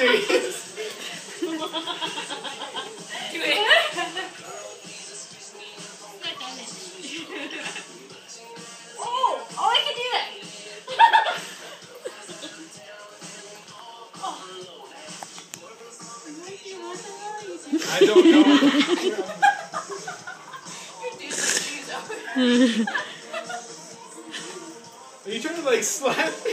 face. Do it. Oh, I can do that. I don't know. Are you trying to like slap me?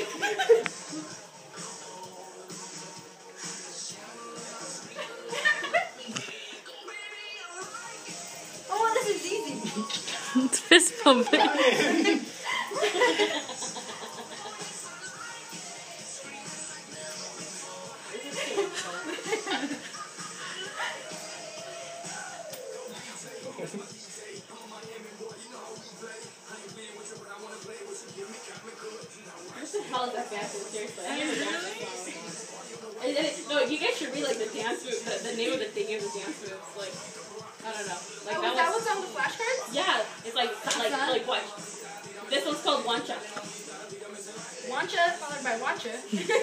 Oh, this is easy. It's fist pumping. What the hell is that dance move? Seriously, I never danced this long. No, you guys should read like the dance move, the name of the thing of the dance moves. Like, I don't know. Like That was on the flashcards? Yeah, it's like what? This one's called Wancha. Wancha followed by Wancha.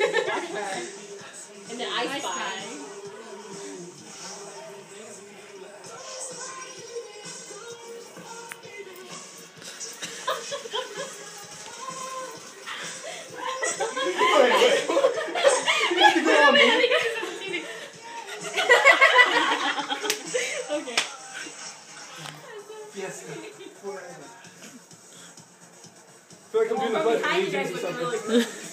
And then I Spy. Wait. You have to go on, man. Okay. Yes. Forever. I feel like I'm doing the budget. Behind you guys look really good.